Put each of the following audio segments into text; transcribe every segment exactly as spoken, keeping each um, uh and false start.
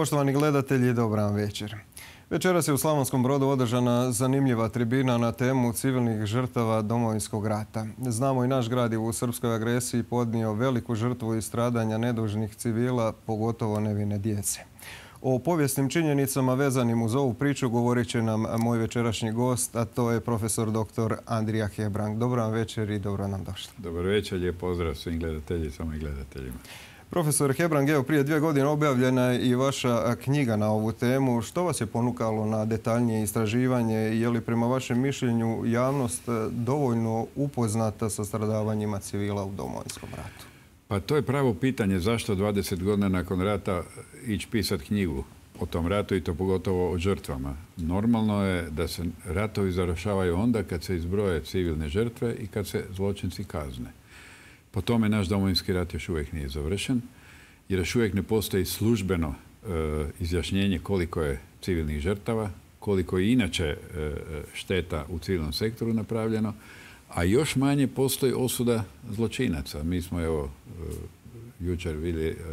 Poštovani gledatelji, dobar vam večer. Večeras je u Slavonskom Brodu održana zanimljiva tribina na temu civilnih žrtava Domovinskog rata. Znamo i naš grad je u srpskoj agresiji podnio veliku žrtvu i stradanja nedužnih civila, pogotovo nevine djece. O povijesnim činjenicama vezanim uz ovu priču govorit će nam moj večerašnji gost, a to je profesor doktor Andrija Hebrang. Dobar vam večer i dobro nam došli. Dobar večer, lijep pozdrav svim gledateljicama i gledateljima. Profesor Hebrang, evo prije dvije godine objavljena je i vaša knjiga na ovu temu. Što vas je ponukalo na detaljnije istraživanje? Je li prema vašem mišljenju javnost dovoljno upoznata sa stradavanjima civila u Domovinskom ratu? Pa to je pravo pitanje zašto dvadeset godina nakon rata ići pisati knjigu o tom ratu i to pogotovo o žrtvama. Normalno je da se ratovi završavaju onda kad se izbroje civilne žrtve i kad se zločinci kazne. Po tome naš Domovinski rat još uvijek nije završen, jer još uvijek ne postoji službeno e, izjašnjenje koliko je civilnih žrtava, koliko je inače e, šteta u civilnom sektoru napravljeno, a još manje postoji osuda zločinaca. Mi smo evo e, jučer vidjeli e,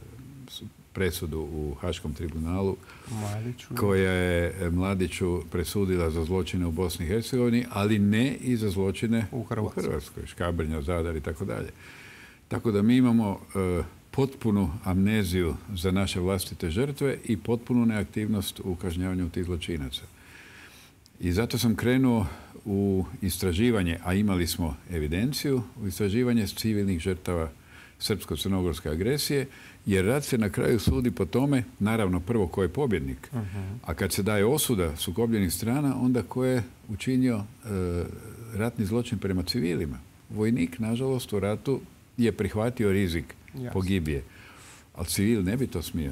presudu u Haškom tribunalu Mladiću. koja je Mladiću presudila za zločine u Bosni i Hercegovini, ali ne i za zločine u Hrvatskoj, u Hrvatskoj Škabrnja, Zadar i tako dalje. Tako da mi imamo e, potpunu amneziju za naše vlastite žrtve i potpunu neaktivnost u kažnjavanju tih zločinaca. I zato sam krenuo u istraživanje, a imali smo evidenciju, u istraživanje civilnih žrtava srpsko-crnogorske agresije, jer rat se na kraju sudi po tome, naravno prvo ko je pobjednik, uh-huh. a kad se daje osuda sukobljenih strana, onda ko je učinio e, ratni zločin prema civilima. Vojnik, nažalost, u ratu je prihvatio rizik yes. pogibije, ali civil ne bi to smio.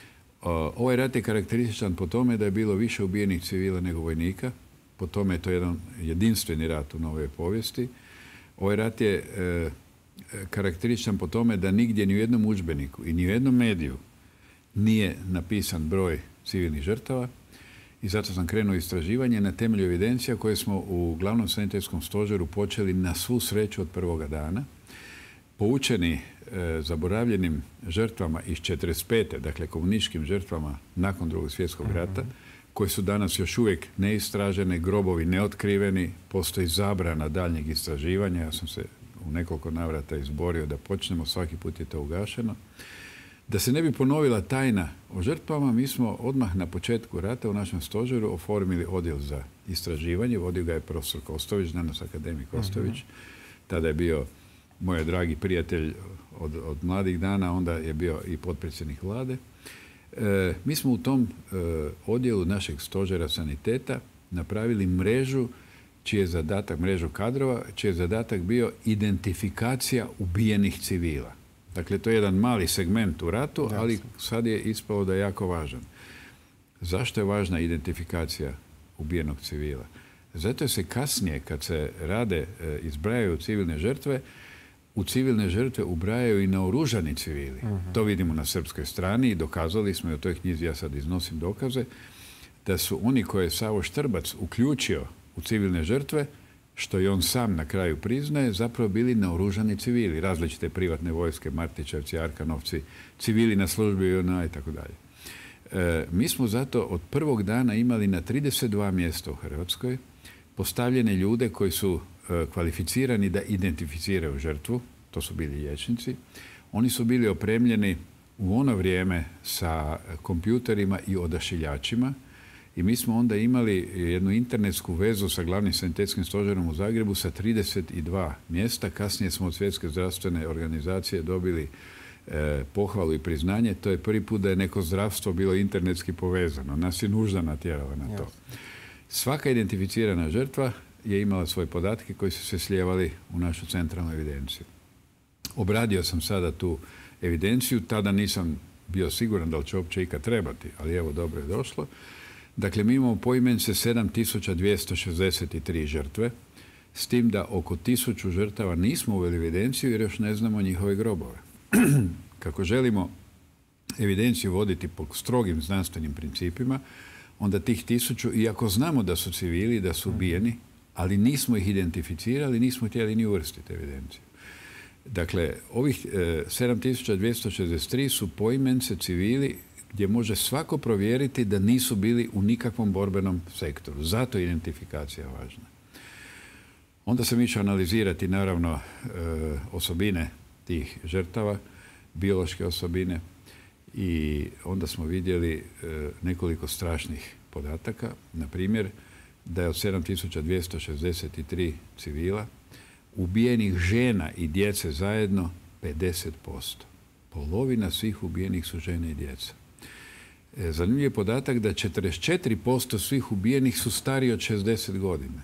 O, ovaj rat je karakterističan po tome da je bilo više ubijenih civila nego vojnika, po tome je to jedan jedinstveni rat u novoj povijesti. Ovaj rat je e, karakterističan po tome da nigdje ni u jednom udžbeniku i ni u jednom mediju nije napisan broj civilnih žrtava i zato sam krenuo istraživanje na temelju evidencija koje smo u glavnom sanitetskom stožeru počeli na svu sreću od prvoga dana. Poučeni e, zaboravljenim žrtvama iz četrdeset pete dakle komunističkim žrtvama nakon Drugog svjetskog rata, mm-hmm. koje su danas još uvijek neistražene, grobovi neotkriveni, postoji zabrana daljnjeg istraživanja. Ja sam se u nekoliko navrata izborio da počnemo, svaki put je to ugašeno. Da se ne bi ponovila tajna o žrtvama, mi smo odmah na početku rata u našem stožeru oformili odjel za istraživanje. Vodio ga je profesor Kostović, danas akademik Kostović. Uh-huh. Tada je bio moj dragi prijatelj od, od mladih dana, onda je bio i potpredsjednik vlade. E, mi smo u tom e, odjelu našeg stožera saniteta napravili mrežu čiji je zadatak, mrežu kadrova, čiji je zadatak bio identifikacija ubijenih civila. Dakle, to je jedan mali segment u ratu, ali sad je ispalo da je jako važan. Zašto je važna identifikacija ubijenog civila? Zato se kasnije, kad se rade, izbrajaju civilne žrtve, u civilne žrtve ubrajaju i naoružani civili. Uh-huh. To vidimo na srpskoj strani i dokazali smo, i u toj knjizi ja sad iznosim dokaze, da su oni koje je Savo Štrbac uključio u civilne žrtve, što i on sam na kraju priznaje, zapravo bili naoružani civili, različite privatne vojske, Martićevci, Arkanovci, civili na službi i ona i tako dalje. E, mi smo zato od prvog dana imali na trideset dva mjesta u Hrvatskoj postavljene ljude koji su e, kvalificirani da identificiraju žrtvu, to su bili liječnici. Oni su bili opremljeni u ono vrijeme sa kompjuterima i odašiljačima. I mi smo onda imali jednu internetsku vezu sa glavnim sanitetskim stožerom u Zagrebu sa trideset dva mjesta. Kasnije smo od Svjetske zdravstvene organizacije dobili e, pohvalu i priznanje. To je prvi put da je neko zdravstvo bilo internetski povezano. Nas je nužda natjerala na to. Svaka identificirana žrtva je imala svoje podatke koji su se slijevali u našu centralnu evidenciju. Obradio sam sada tu evidenciju. Tada nisam bio siguran da li će uopće ikad trebati, ali evo dobro je došlo. Dakle, mi imamo poimence sedam tisuća dvjesto šezdeset tri žrtve, s tim da oko tisuću žrtava nismo uveli evidenciju jer još ne znamo njihove grobove. Kako želimo evidenciju voditi po strogim znanstvenim principima, onda tih tisuću, iako znamo da su civili, da su ubijeni, ali nismo ih identificirali, nismo htjeli ni uvrstiti evidenciju. Dakle, ovih e, sedam tisuća dvjesto šezdeset tri su poimence civili gdje može svako provjeriti da nisu bili u nikakvom borbenom sektoru. Zato je identifikacija važna. Onda sam išao analizirati naravno e, osobine tih žrtava, biološke osobine, i onda smo vidjeli e, nekoliko strašnih podataka. Na primjer, da je od sedam tisuća dvjesto šezdeset tri civila ubijenih žena i djece zajedno pedeset posto. Polovina svih ubijenih su žene i djeca. E, zanimljiv je podatak da četrdeset četiri posto svih ubijenih su stariji od šezdeset godina.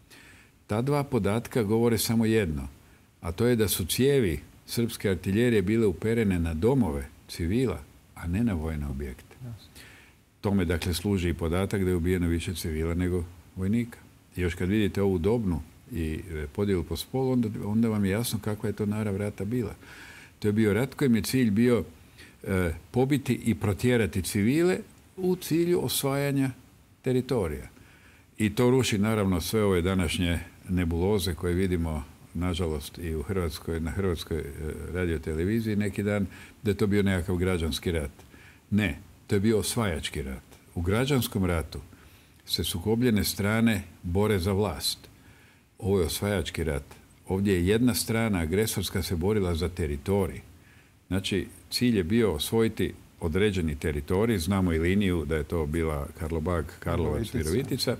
Ta dva podatka govore samo jedno, a to je da su cijevi srpske artiljerije bile uperene na domove civila, a ne na vojne objekte. Tome dakle služi i podatak da je ubijeno više civila nego vojnika. I još kad vidite ovu dobnu i podjelu po spolu, onda, onda vam je jasno kakva je to narav rata bila. To je bio rat kojem je cilj bio e, pobiti i protjerati civile u cilju osvajanja teritorija. I to ruši naravno sve ove današnje nebuloze koje vidimo, nažalost, i u Hrvatskoj, na Hrvatskoj radioteleviziji neki dan, da je to bio nekakav građanski rat. Ne, to je bio osvajački rat. U građanskom ratu se sukobljene strane bore za vlast. Ovo je osvajački rat. Ovdje je jedna strana agresorska se borila za teritorij. Znači, cilj je bio osvojiti određeni teritorij, znamo i liniju da je to bila Karlobag, Karlovac, Virovitica,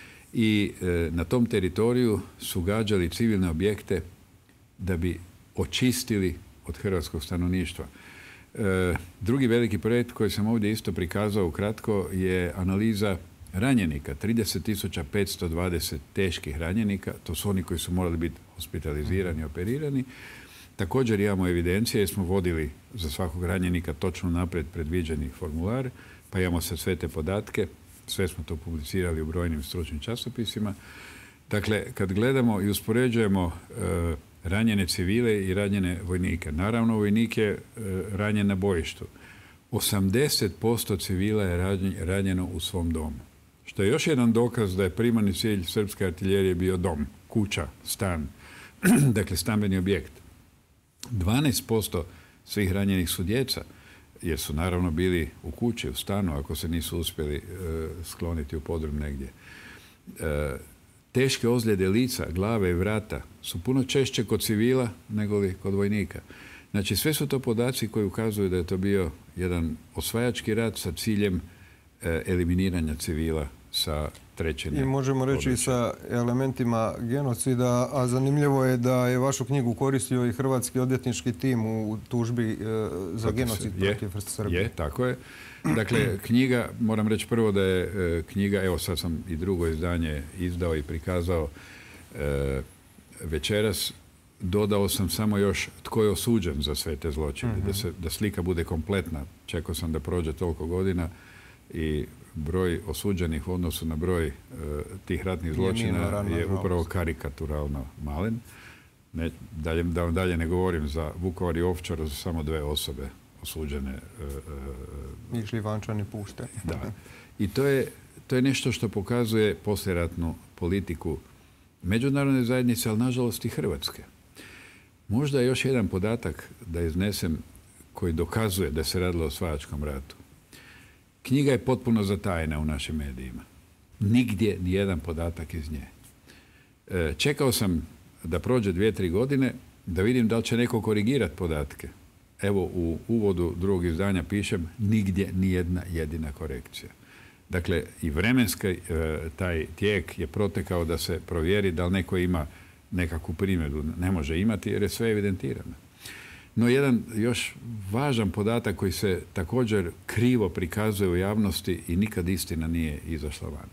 i e, na tom teritoriju su gađali civilne objekte da bi očistili od hrvatskog stanovništva. E, drugi veliki projekt koji sam ovdje isto prikazao ukratko je analiza ranjenika. trideset tisuća petsto dvadeset teških ranjenika, to su oni koji su morali biti hospitalizirani, operirani. Također imamo evidencije jer smo vodili za svakog ranjenika točno naprijed predviđeni formular, pa imamo sad sve te podatke, sve smo to publicirali u brojnim stručnim časopisima. Dakle, kad gledamo i uspoređujemo e, ranjene civile i ranjene vojnike, naravno vojnik je e, ranjen na bojištu. osamdeset posto civila je ranjeno u svom domu. Što je još jedan dokaz da je primarni cilj srpske artiljerije bio dom, kuća, stan, dakle stambeni objekt. dvanaest posto svih ranjenih su djeca, jer su naravno bili u kući, u stanu, ako se nisu uspjeli e, skloniti u podrum negdje. E, teške ozljede lica, glave i vrata su puno češće kod civila nego li kod vojnika. Znači, sve su to podaci koji ukazuju da je to bio jedan osvajački rat sa ciljem e, eliminiranja civila sa trećine. I možemo reći i sa elementima genocida, a zanimljivo je da je vašu knjigu koristio i hrvatski odvjetnički tim u tužbi e, za genocid protiv Srbije. Je, tako je. Dakle, knjiga, moram reći prvo da je e, knjiga, evo sad sam i drugo izdanje izdao i prikazao e, večeras, dodao sam samo još tko je osuđen za sve te zločine, mm-hmm. da, se, da slika bude kompletna. Čekao sam da prođe toliko godina i broj osuđenih u odnosu na broj e, tih ratnih zločina je, je upravo karikaturalno malen. Ne, dalje, da vam dalje ne govorim, za Vukovar i Ovčaru su samo dve osobe osuđene. E, e, I Šljivančani pušteni. Da. I to je, to je nešto što pokazuje poslijeratnu politiku međunarodne zajednice, ali nažalost i Hrvatske. Možda je još jedan podatak da iznesem koji dokazuje da se radilo o osvajačkom ratu. Knjiga je potpuno zatajena u našim medijima. Nigdje nijedan podatak iz nje. E, čekao sam da prođe dvije, tri godine da vidim da li će neko korigirati podatke. Evo, u uvodu drugog izdanja pišem nigdje nijedna jedina korekcija. Dakle, i vremenski e, taj tijek je protekao da se provjeri da li neko ima nekakvu primjedbu. Ne može imati jer je sve evidentirano. No, jedan još važan podatak koji se također krivo prikazuje u javnosti i nikad istina nije izašla van.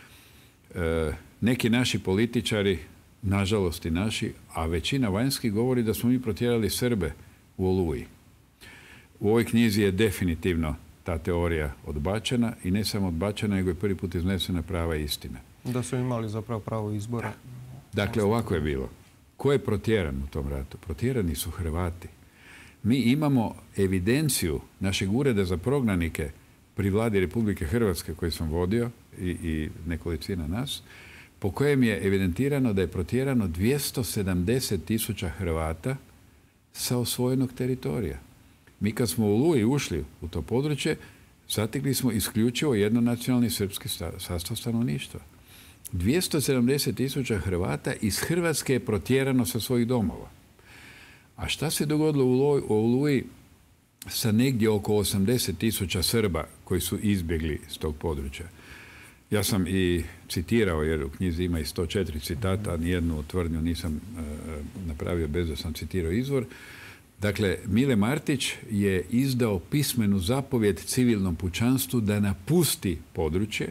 E, neki naši političari, nažalost i naši, a većina vanjskih govori da smo mi protjerali Srbe u Oluji. U ovoj knjizi je definitivno ta teorija odbačena i ne samo odbačena, nego je prvi put iznesena prava istina. Da su imali zapravo pravo izbora. Dakle, ovako je bilo. Ko je protjeran u tom ratu? Protjerani su Hrvati. Mi imamo evidenciju našeg ureda za prognanike pri vladi Republike Hrvatske koji sam vodio i, i nekolicina nas, po kojem je evidentirano da je protjerano dvjesto sedamdeset tisuća Hrvata sa osvojenog teritorija. Mi kad smo u Oluji ušli u to područje, zatekli smo isključivo jednonacionalni srpski sastav stanovništva. dvjesto sedamdeset tisuća Hrvata iz Hrvatske je protjerano sa svojih domova. A šta se dogodilo u Oluji sa negdje oko osamdeset tisuća Srba koji su izbjegli s tog područja? Ja sam i citirao, jer u knjizi ima i sto četiri citata, nijednu tvrdnju nisam e, napravio bez da sam citirao izvor. Dakle, Mile Martić je izdao pismenu zapovjed civilnom pučanstvu da napusti područje.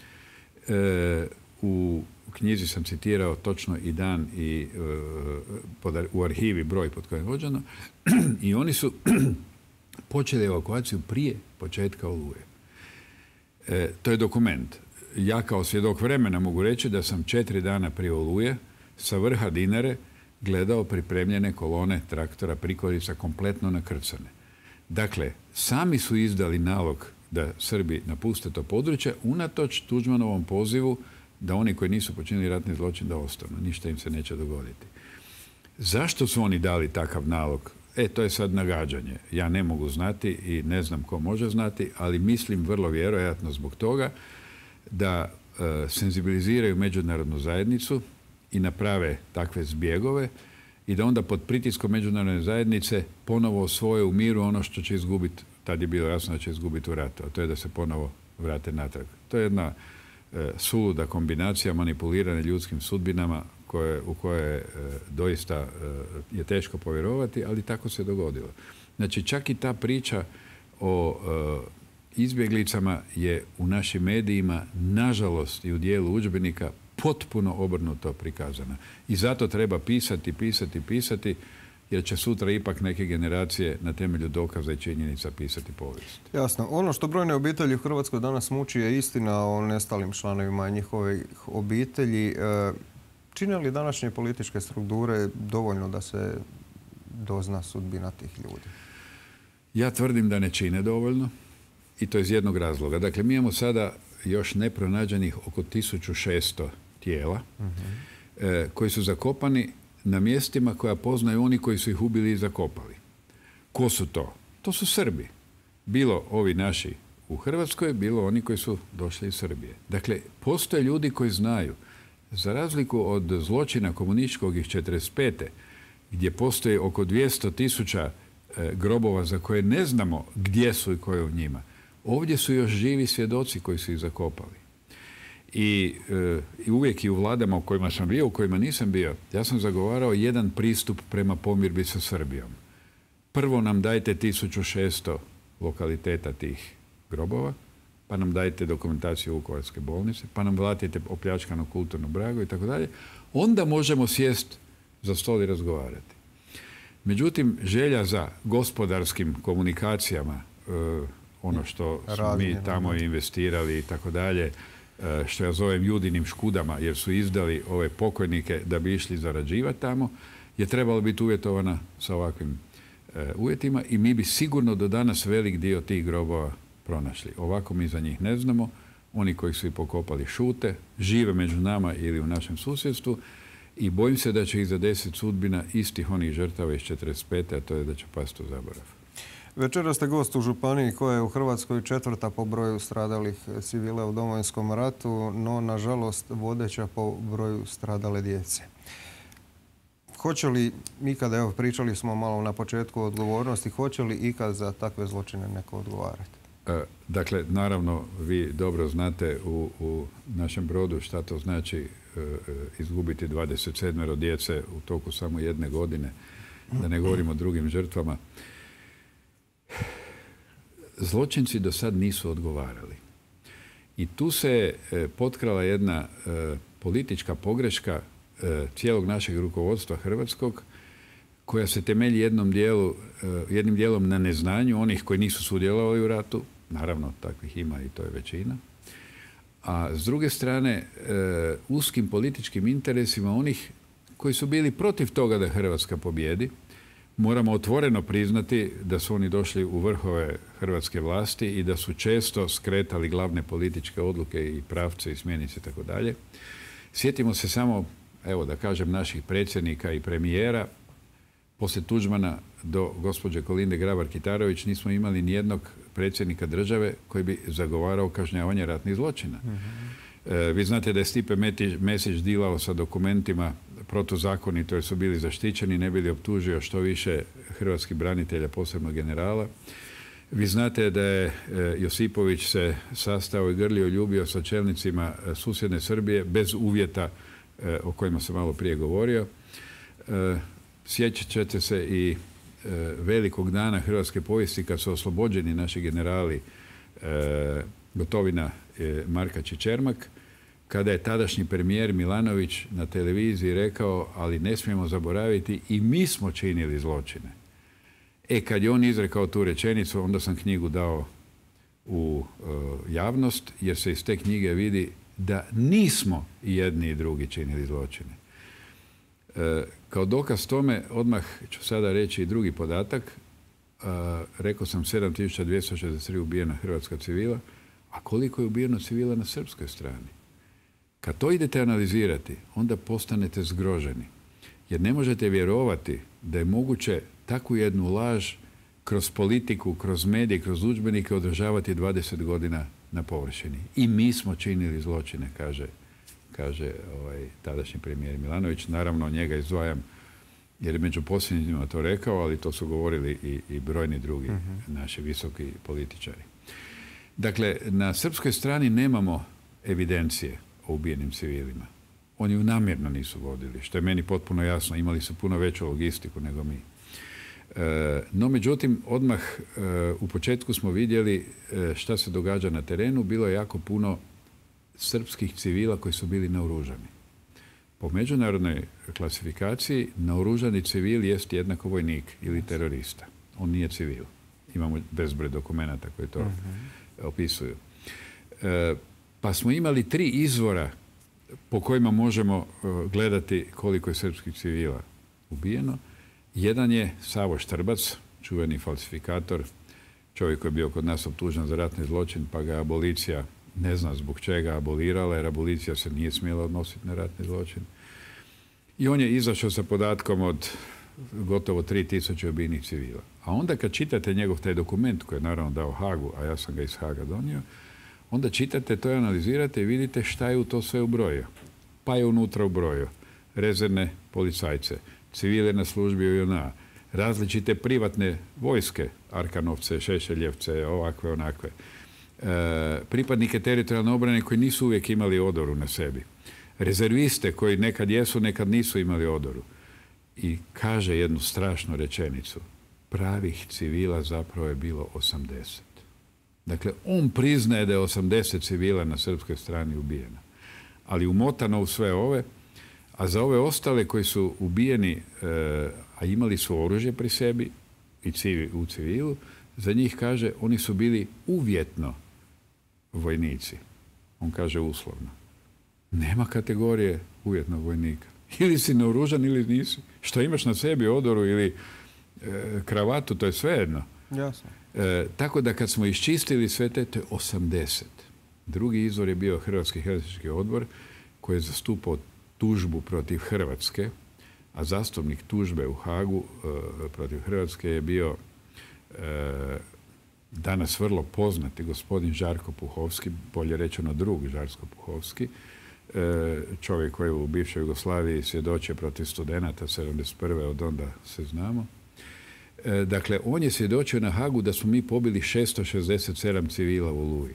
E, u knjizi sam citirao točno i dan i e, u arhivi broj pod kojim je vođeno. I oni su počeli evakuaciju prije početka Oluje. E, to je dokument. Ja kao svjedok vremena mogu reći da sam četiri dana prije Oluje sa vrha Dinare gledao pripremljene kolone traktora prikolica kompletno nakrcane. Dakle, sami su izdali nalog da Srbi napuste to područje unatoč Tuđmanovom pozivu da oni koji nisu počinili ratni zločin da ostanu. Ništa im se neće dogoditi. Zašto su oni dali takav nalog? E, to je sad nagađanje. Ja ne mogu znati i ne znam ko može znati, ali mislim vrlo vjerojatno zbog toga da e, senzibiliziraju međunarodnu zajednicu i naprave takve zbjegove i da onda pod pritiskom međunarodne zajednice ponovo osvoje u miru ono što će izgubiti, tad je bilo jasno da će izgubiti u ratu, a to je da se ponovo vrate natrag. To je jedna e, suluda kombinacija manipulirane ljudskim sudbinama koje, u koje e, doista e, je teško povjerovati, ali tako se dogodilo. Znači, čak i ta priča o e, izbjeglicama je u našim medijima, nažalost i u dijelu udžbenika, potpuno obrnuto prikazana. I zato treba pisati, pisati, pisati, jer će sutra ipak neke generacije na temelju dokaza i činjenica pisati povijest. Jasno. Ono što brojne obitelji u Hrvatskoj danas muči je istina o nestalim članovima njihovih obitelji. Čine li današnje političke strukture dovoljno da se dozna sudbina tih ljudi? Ja tvrdim da ne čine dovoljno i to iz jednog razloga. Dakle, mi imamo sada još nepronađenih oko tisuću šesto tijela uh-huh. e, koji su zakopani na mjestima koja poznaju oni koji su ih ubili i zakopali. Ko su to? To su Srbi. Bilo ovi naši u Hrvatskoj, bilo oni koji su došli iz Srbije. Dakle, postoje ljudi koji znaju. Za razliku od zločina komunističkog iz četrdeset pete gdje postoji oko dvjesto tisuća e, grobova za koje ne znamo gdje su i koje u njima. Ovdje su još živi svjedoci koji su ih zakopali. I, e, i uvijek i u vladama u kojima sam bio, u kojima nisam bio, ja sam zagovarao jedan pristup prema pomirbi sa Srbijom. Prvo nam dajte tisuću šesto lokaliteta tih grobova, pa nam dajte dokumentaciju Vukovarske bolnice, pa nam vratite opljačkano kulturno blago i tako dalje. Onda možemo sjest za stol i razgovarati. Međutim, želja za gospodarskim komunikacijama, e, ono što smo mi tamo investirali i tako dalje, što ja zovem judinim škudama, jer su izdali ove pokojnike da bi išli zarađivati tamo, je trebalo biti uvjetovana sa ovakvim e, uvjetima i mi bi sigurno do danas velik dio tih grobova pronašli. Ovako mi za njih ne znamo. Oni koji su ih pokopali šute, žive među nama ili u našem susjedstvu i bojim se da će ih zadesiti sudbina istih onih žrtava iz četrdeset pete, a to je da će pasti u zaborav. Večera ste gost u županiji koja je u Hrvatskoj četvrta po broju stradalih civila u Domovinskom ratu, no nažalost vodeća po broju stradale djece. Hoće li ikada, evo pričali smo malo na početku o odgovornosti, hoće li ikad za takve zločine neko odgovarati? E, dakle, naravno, vi dobro znate u, u našem Brodu šta to znači e, izgubiti dvadeset sedam djece u toku samo jedne godine, da ne govorimo o drugim žrtvama. Zločinci do sad nisu odgovarali. I tu se e, potkrala jedna e, politička pogreška e, cijelog našeg rukovodstva hrvatskog, koja se temelji jednom dijelu, e, jednim dijelom na neznanju onih koji nisu sudjelovali u ratu, naravno takvih ima i to je većina, a s druge strane e, uskim političkim interesima onih koji su bili protiv toga da Hrvatska pobjedi. Moramo otvoreno priznati da su oni došli u vrhove hrvatske vlasti i da su često skretali glavne političke odluke i pravce i smjernice i tako dalje. Sjetimo se samo, evo da kažem, naših predsjednika i premijera. poslije Tuđmana do gospođe Kolinde Grabar-Kitarović nismo imali nijednog predsjednika države koji bi zagovarao kažnjavanje ratnih zločina. Mm-hmm. E, vi znate da je Stipe Mesić dilao sa dokumentima protuzakonito jer su bili zaštićeni, ne bili optužio što više hrvatskih branitelja, posebno generala. Vi znate da je Josipović se sastao i grlio ljubio sa čelnicima susjedne Srbije bez uvjeta o kojima sam malo prije govorio. Sjećat ćete se i velikog dana hrvatske povijesti kad su oslobođeni naši generali Gotovina, Markač i Čermak, kada je tadašnji premijer Milanović na televiziji rekao, ali ne smijemo zaboraviti, i mi smo činili zločine. E, kad je on izrekao tu rečenicu, onda sam knjigu dao u uh, javnost, jer se iz te knjige vidi da nismo i jedni i drugi činili zločine. E, kao dokaz tome, odmah ću sada reći i drugi podatak. Uh, rekao sam sedam tisuća dvjesto šezdeset tri ubijena hrvatska civila, a koliko je ubijeno civila na srpskoj strani? Kad to idete analizirati, onda postanete zgroženi. Jer ne možete vjerovati da je moguće takvu jednu laž kroz politiku, kroz medije, kroz udžbenike održavati dvadeset godina na površini. I mi smo činili zločine, kaže, kaže ovaj, tadašnji premijer Milanović. Naravno, njega izdvajam jer je među posljednjima to rekao, ali to su govorili i, i brojni drugi uh-huh. naši visoki političari. Dakle, na srpskoj strani nemamo evidencije o ubijenim civilima. Oni ju namjerno nisu vodili, što je meni potpuno jasno. Imali su puno veću logistiku nego mi. E, no, međutim, odmah e, u početku smo vidjeli e, šta se događa na terenu. Bilo je jako puno srpskih civila koji su bili naoružani. Po međunarodnoj klasifikaciji naoružani civil jest jednako vojnik ili terorista. On nije civil. Imamo bezbroj dokumenata koji to uh-huh. opisuju. E, pa smo imali tri izvora po kojima možemo gledati koliko je srpskih civila ubijeno. Jedan je Savo Štrbac, čuveni falsifikator, čovjek koji je bio kod nas optužen za ratni zločin, pa ga abolicija, ne zna zbog čega, abolirala, jer abolicija se nije smjela odnositi na ratni zločin. I on je izašao sa podatkom od gotovo tri tisuće ubijenih civila. A onda kad čitate njegov taj dokument, koji je naravno dao Hagu, a ja sam ga iz Haga donio, onda čitate to i analizirate i vidite šta je u to sve ubrojio. Pa je unutra ubrojio rezervne policajce, civile na službi u J N A, različite privatne vojske, Arkanovce, Šešeljevce, ovakve, onakve, e, pripadnike teritorijalne obrane koji nisu uvijek imali odoru na sebi, rezerviste koji nekad jesu, nekad nisu imali odoru. I kaže jednu strašnu rečenicu. Pravih civila zapravo je bilo osamdeset. Dakle, on priznaje da je osamdeset civila na srpskoj strani ubijeno. Ali umotano u sve ove, a za ove ostale koji su ubijeni, e, a imali su oružje pri sebi i civi, u civilu, za njih kaže, oni su bili uvjetno vojnici. On kaže uslovno. Nema kategorije uvjetnog vojnika. Ili si naoružan ili nisi. Što imaš na sebi, odoru ili e, kravatu, to je svejedno. Jasno. E, tako da kad smo iščistili sve te, to je osamdeset. Drugi izvor je bio Hrvatski helsinški odbor koji je zastupao tužbu protiv Hrvatske, a zastupnik tužbe u Hagu e, protiv Hrvatske je bio e, danas vrlo poznati gospodin Žarko Puhovski, bolje rečeno drug Žarko Puhovski, e, čovjek koji je u bivšoj Jugoslaviji svjedočio protiv studenata sedamdeset prve od onda se znamo. E, dakle, on je svjedočio na Hagu da smo mi pobili šesto šezdeset sedam civila u Oluji.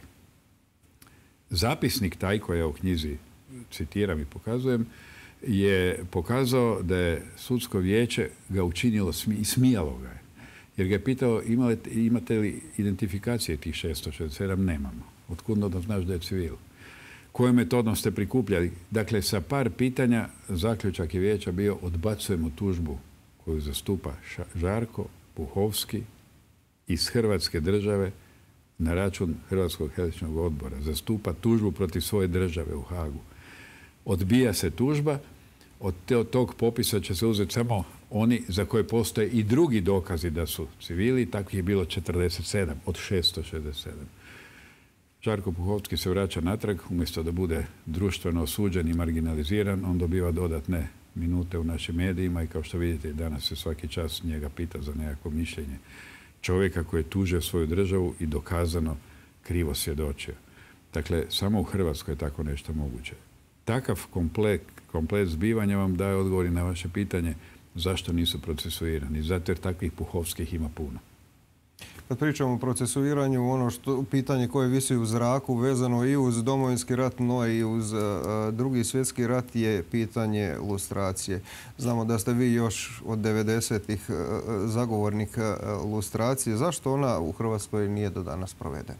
Zapisnik taj koji ja u knjizi citiram i pokazujem je pokazao da je sudsko vijeće ga učinilo i smijalo ga je. Jer ga je pitao imate, imate li identifikacije tih šesto šezdeset sedam? Nemamo. Otkud onda znaš da je civil? Kojom metodom ste prikupljali? Dakle, sa par pitanja zaključak je vijeća bio odbacujemo tužbu koju zastupa Žarko Puhovski iz Hrvatske države na račun Hrvatskog helsinškog odbora. Zastupa tužbu protiv svoje države u Hagu. Odbija se tužba, od tog popisa će se uzeti samo oni za koje postoje i drugi dokazi da su civili, takvih je bilo četrdeset sedam od šesto šezdeset sedam. Žarko Puhovski se vraća natrag, umjesto da bude društveno osuđen i marginaliziran, on dobiva dodatne minute u našim medijima i kao što vidite danas se svaki čas njega pita za nekakvo mišljenje. Čovjeka koji je tužio svoju državu i dokazano krivo svjedočio. Dakle, samo u Hrvatskoj je tako nešto moguće. Takav komplet, komplet zbivanja vam daje odgovori na vaše pitanje zašto nisu procesuirani. Zato jer takvih Puhovskih ima puno. Kad pričamo o procesuiranju, ono što pitanje koje visi u zraku vezano i uz Domovinski rat, no i uz uh, Drugi svjetski rat je pitanje lustracije. Znamo da ste vi još od devedesetih uh, zagovornik uh, lustracije. Zašto ona u Hrvatskoj nije do danas provedena?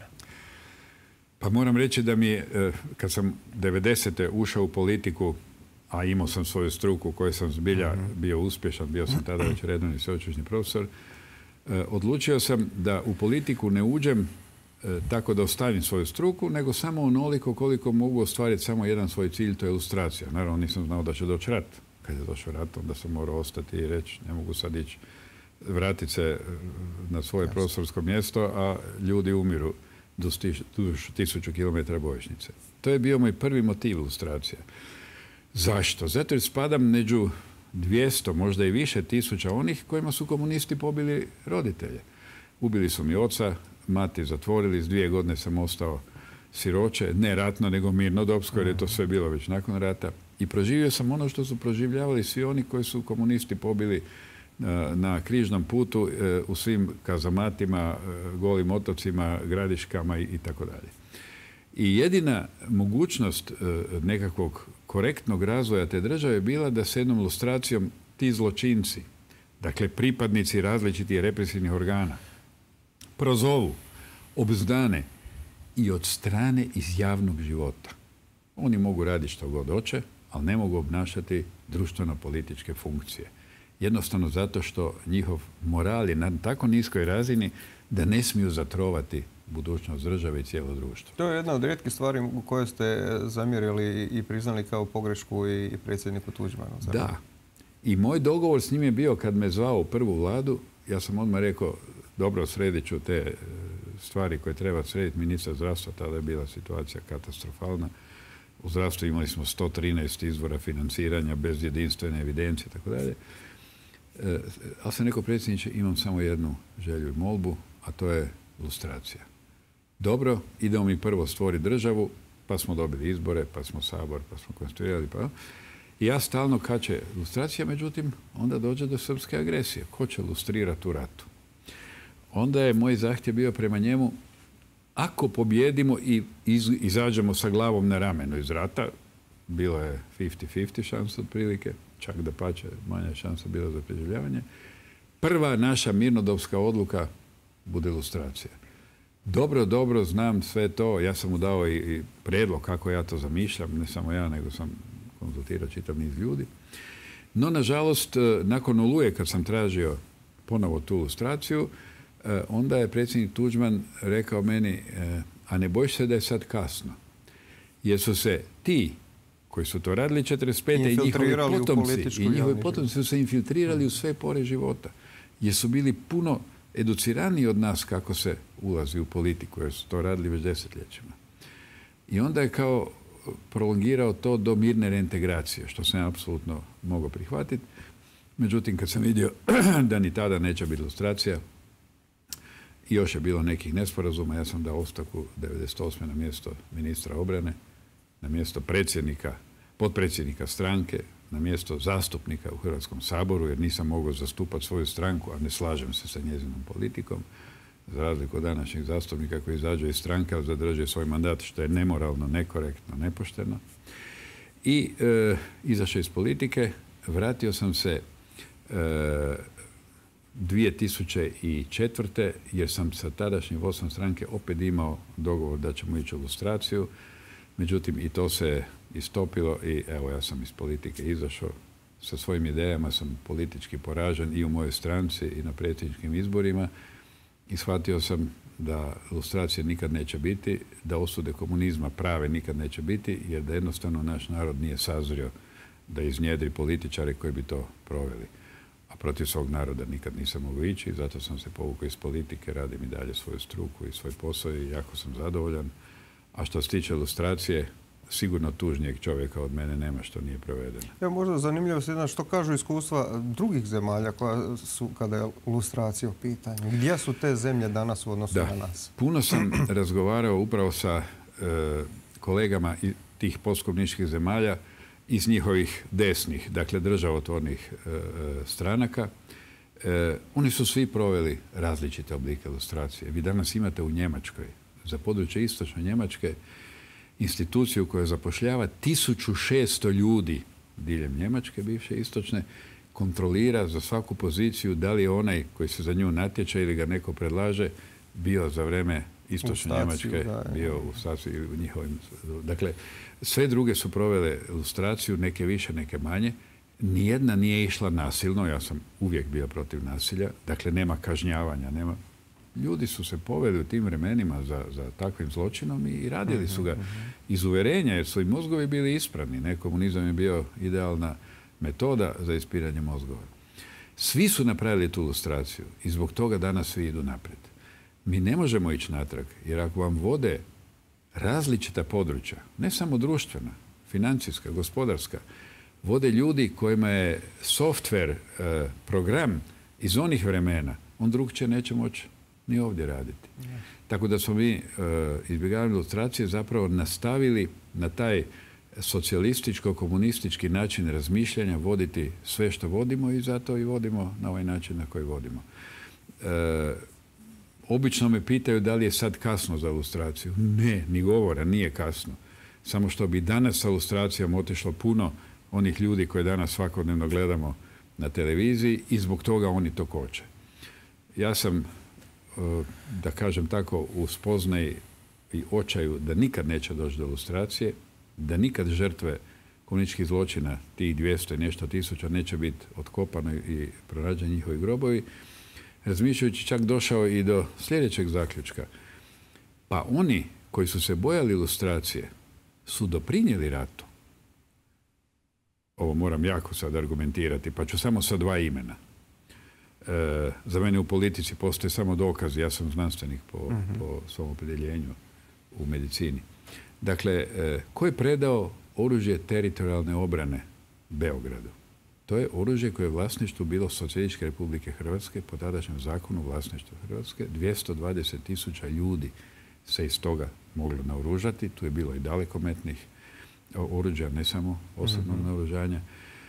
Pa moram reći da mi je, kad sam devedesete ušao u politiku, a imao sam svoju struku u kojoj sam zbilja bio uspješan, bio sam tada već redovni sveučilišni profesor, odlučio sam da u politiku ne uđem tako da ostavim svoju struku, nego samo onoliko koliko mogu ostvariti samo jedan svoj cilj, to je ilustracija. Naravno, nisam znao da će doći rat. Kad je došao rat, onda sam morao ostati i reći ne mogu sad ići vratiti se na svoje profesorsko mjesto, a ljudi umiru do tisuću kilometara bojišnice. To je bio moj prvi motiv ilustracija. Zašto? Zato jer spadam među dvjesto, možda i više tisuća onih kojima su komunisti pobili roditelje. Ubili su mi oca, mati zatvorili, s dvije godine sam ostao siroče, ne ratno, nego mirnodopsko, jer je to sve bilo već nakon rata. I proživio sam ono što su proživljavali svi oni koji su komunisti pobili na, na križnom putu, e, u svim kazamatima, e, golim otocima, gradiškama i, i tako dalje. I jedina mogućnost e, nekakvog korektnog razvoja te države je bila da se jednom lustracijom ti zločinci, dakle pripadnici različitih represivnih organa, prozovu, obzdane i od strane iz javnog života. Oni mogu raditi što god hoće, ali ne mogu obnašati društveno-političke funkcije. Jednostavno zato što njihov moral je na tako niskoj razini da ne smiju zatrovati budućnost države i cijelo društvo. To je jedna od rijetkih stvari koje ste zamjerili i priznali kao pogrešku i predsjedniku Tuđmanu. Da. I moj dogovor s njim je bio kad me zvao u prvu vladu, ja sam odmah rekao dobro, sredit ću te stvari koje treba srediti. Ministar zdravstva, tada je bila situacija katastrofalna. U zdravstvu imali smo sto trinaest izvora financiranja bez jedinstvene evidencije i tako dalje. Ali sam rekao, predsjedniče, imam samo jednu želju i molbu, a to je lustracija. Dobro, idemo mi prvo stvoriti državu, pa smo dobili izbore, pa smo sabor, pa smo konstituirali. Pa... I ja stalno kad će lustracija, međutim, onda dođe do srpske agresije. Ko će lustrirati u ratu? Onda je moj zahtjev bio prema njemu, ako pobjedimo i iz, izađemo sa glavom na ramenu iz rata, bilo je fifty fifty šansa otprilike, čak da pače manja šansa bila za preživljavanje, prva naša mirnodopska odluka bude lustracija. Dobro, dobro, znam sve to. Ja sam mu dao i, i predlog kako ja to zamišljam, ne samo ja, nego sam konzultirao čitav niz ljudi. No, nažalost, nakon Oluje, kad sam tražio ponovo tu lustraciju, onda je predsjednik Tuđman rekao meni, a ne bojiš se da je sad kasno? Jer su se ti koji su to radili četrdeset pete i njihovi potomci, i njihovi potomci su se infiltrirali u sve pore života. Jer su bili puno educiraniji od nas kako se ulazi u politiku, jer su to radili već desetljećima. I onda je kao prolongirao to do mirne reintegracije, što sam ja apsolutno mogao prihvatiti. Međutim, kad sam vidio da ni tada neće biti lustracija, i još je bilo nekih nesporazuma, ja sam dao ostavku devedeset osme na mjesto ministra obrane, na mjesto predsjednika, potpredsjednika stranke, na mjesto zastupnika u Hrvatskom saboru, jer nisam mogao zastupati svoju stranku, a ne slažem se sa njezinom politikom, za razliku od današnjih zastupnika koji izađu iz stranke, ali zadrže svoj mandat, što je nemoralno, nekorektno, nepošteno. I e, izašao iz politike, vratio sam se e, dvije tisuće četvrte. jer sam sa tadašnjim vodstvom stranke opet imao dogovor da ćemo ići u lustraciju. Međutim, i to se istopilo i evo, ja sam iz politike izašao. Sa svojim idejama sam politički poražen i u mojoj stranci i na predsjedničkim izborima i shvatio sam da lustracije nikad neće biti, da osude komunizma prave nikad neće biti, jer da jednostavno naš narod nije sazrio da iznjedri političare koji bi to proveli. A protiv svog naroda nikad nisam mogao ići, zato sam se povukao iz politike, radim i dalje svoju struku i svoj posao i jako sam zadovoljan. A što se tiče lustracije, sigurno tužnijeg čovjeka od mene nema što nije provedeno. Evo, možda zanimljivo se što kažu iskustva drugih zemalja koja su, kada je lustracija u pitanju. Gdje su te zemlje danas u odnosu da. na nas? Puno sam razgovarao upravo sa e, kolegama iz tih postkomunističkih zemalja iz njihovih desnih, dakle državotvornih e, stranaka. E, oni su svi proveli različite oblike lustracije. Vi danas imate u Njemačkoj, za područje istočne Njemačke, instituciju koja zapošljava tisuću šesto ljudi diljem Njemačke, bivše istočne, kontrolira za svaku poziciju da li je onaj koji se za nju natječe ili ga neko predlaže bio za vreme istočne Njemačke, bio u staciji u njihovim... Dakle, sve druge su provele lustraciju, neke više, neke manje. Nijedna nije išla nasilno, ja sam uvijek bio protiv nasilja, dakle nema kažnjavanja, nema... Ljudi su se poveli u tim vremenima za, za takvim zločinom i radili su ga iz uverenja jer su i mozgovi bili ispravni. Ne, komunizam je bio idealna metoda za ispiranje mozgova. Svi su napravili tu lustraciju i zbog toga danas svi idu naprijed. Mi ne možemo ići natrag jer ako vam vode različita područja, ne samo društvena, financijska, gospodarska, vode ljudi kojima je softver, eh, program iz onih vremena, on drugčije neće moći ni ovdje raditi. Ja. Tako da smo mi e, izbjegavanje lustracije zapravo nastavili na taj socijalističko-komunistički način razmišljanja voditi sve što vodimo i zato i vodimo na ovaj način na koji vodimo. E, obično me pitaju da li je sad kasno za lustraciju. Ne, ni govora, nije kasno. Samo što bi danas sa lustracijom otišlo puno onih ljudi koje danas svakodnevno gledamo na televiziji i zbog toga oni to koče. Ja sam da kažem tako, u spoznaji i očaju da nikad neće doći do lustracije, da nikad žrtve komunističkih zločina, tih dvjesto i nešto tisuća, neće biti otkopano i pronađeni njihovi grobovi, razmišljajući čak došao i do sljedećeg zaključka. Pa oni koji su se bojali lustracije su doprinijeli ratu. Ovo moram jako sad argumentirati, pa ću samo sa dva imena. E, za mene u politici postoje samo dokazi, ja sam znanstvenik po, uh-huh. po svom opredjeljenju u medicini. Dakle, e, ko je predao oružje teritorijalne obrane Beogradu? To je oružje koje je vlasništvo bilo Socijalističke Republike Hrvatske, po tadašnjem zakonu vlasništva Hrvatske. dvjesto dvadeset tisuća ljudi se iz toga moglo naoružati. Tu je bilo i dalekometnih oružja, ne samo osobnog uh-huh. naoružanja.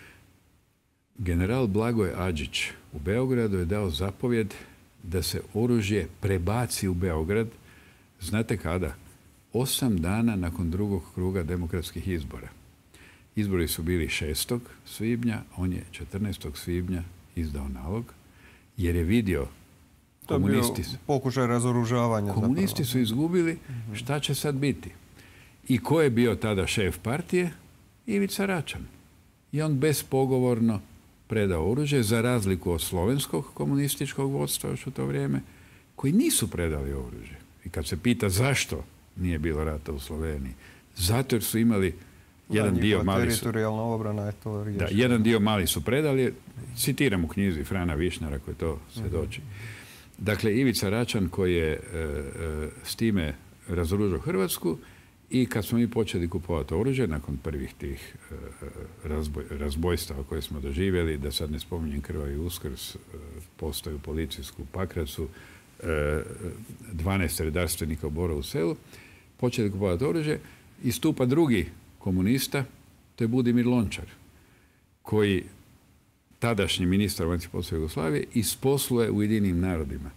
General Blagoj Adžić u Beogradu je dao zapovjed da se oružje prebaci u Beograd. Znate kada? Osam dana nakon drugog kruga demokratskih izbora. Izbori su bili šestog svibnja, on je četrnaestog svibnja izdao nalog, jer je vidio komunisti... To je bio pokušaj razoružavanja. Komunisti zapravo. su izgubili, šta će sad biti? I ko je bio tada šef partije? Ivica Račan. I on bespogovorno predao oružje, za razliku od slovenskog komunističkog vodstva još u to vrijeme, koji nisu predali oružje. I kad se pita zašto nije bilo rata u Sloveniji, zato jer su imali jedan da, dio mali su... teritorijalna obrana je to riješeno. Da, jedan dio mali su predali, citiram u knjizi Frana Višnara koji to svjedoči. Uh-huh. Dakle, Ivica Račan koji je e, e, s time razoružao Hrvatsku i kad smo mi počeli kupovati oružje, nakon prvih tih e, razboj, razbojstava koje smo doživjeli, da sad ne spominjem Krvavi Uskrs, e, postaju policijsku Pakracu, e, dvanaest redarstvenika u Borovu Selu, počeli kupovati oružje i stupa drugi komunista, to je Budimir Lončar, koji tadašnji ministar vanjskih poslova Jugoslavije isposluje u Ujedinjenim narodima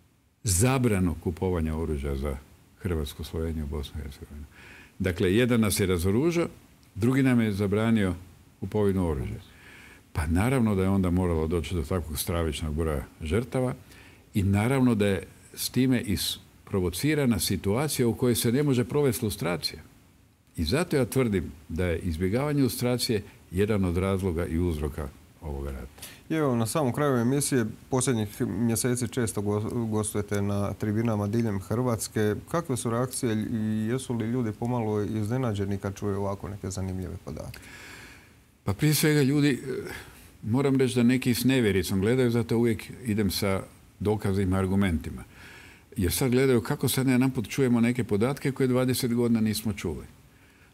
zabranu kupovanja oružja za Hrvatsku, Sloveniju, Bosnu i Hercegovinu. Dakle, jedan nas je razoružao, drugi nam je zabranio kupovinu oružja. Pa naravno da je onda moralo doći do takvog stravičnog broja žrtava i naravno da je s time isprovocirana situacija u kojoj se ne može provesti lustracija. I zato ja tvrdim da je izbjegavanje lustracije jedan od razloga i uzroka ovoga rata. I evo, na samom kraju emisije, posljednjih mjeseci često gostujete na tribinama diljem Hrvatske. Kakve su reakcije i jesu li ljudi pomalo iznenađeni kad čuju ovako neke zanimljive podatke? Pa prije svega ljudi, moram reći da neki s nevjericom gledaju, zato uvijek idem sa dokazima, argumentima. Jer sad gledaju kako sad jedanput čujemo neke podatke koje dvadeset godina nismo čuli.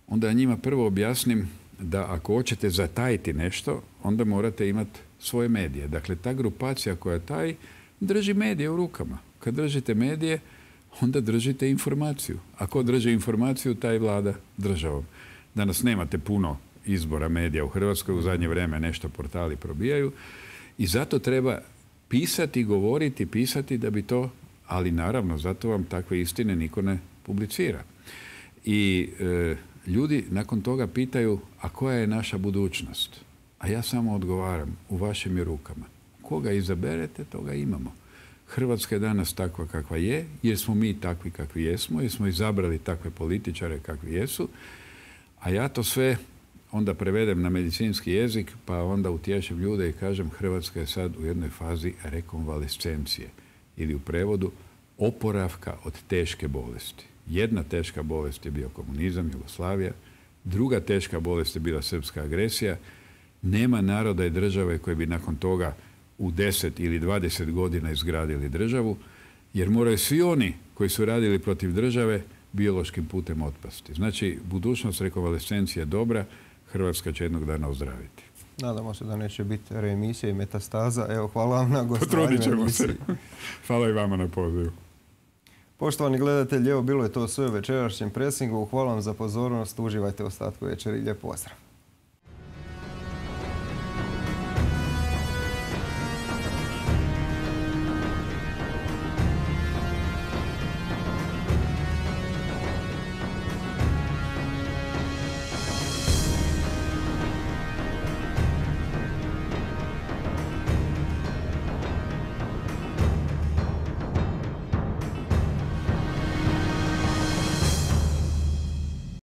onda ja njima prvo objasnim da ako hoćete zatajiti nešto, onda morate imati svoje medije. Dakle, ta grupacija koja taji drži medije u rukama. Kad držite medije, onda držite informaciju. Ako drži informaciju, taj vlada državom. Danas nemate puno izbora medija u Hrvatskoj, u zadnje vrijeme nešto portali probijaju i zato treba pisati, govoriti, pisati da bi to, ali naravno zato vam takve istine niko ne publicira. I e, ljudi nakon toga pitaju, a koja je naša budućnost? A ja samo odgovaram, u vašim je rukama. Koga izaberete, toga imamo. Hrvatska je danas takva kakva je, jer smo mi takvi kakvi jesmo, jer smo izabrali takve političare kakvi jesu, a ja to sve onda prevedem na medicinski jezik, pa onda utješim ljude i kažem Hrvatska je sad u jednoj fazi rekonvalescencije ili u prevodu oporavka od teške bolesti. Jedna teška bolest je bio komunizam, Jugoslavija, druga teška bolest je bila srpska agresija. Nema naroda i države koje bi nakon toga u deset ili dvadeset godina izgradili državu, jer moraju svi oni koji su radili protiv države biološkim putem otpasti. Znači, budućnost rekonvalescencije je dobra, Hrvatska će jednog dana ozdraviti. Nadamo se da neće biti reemisija i metastaza. Evo, hvala vam na gostovanju. Potrudit ćemo se. Hvala i vama na pozivu. Poštovani gledatelji, evo bilo je to sve u večerašnjem presingu. Hvala vam za pozornost. Uživajte u ostatku večeri. Lijep pozdrav.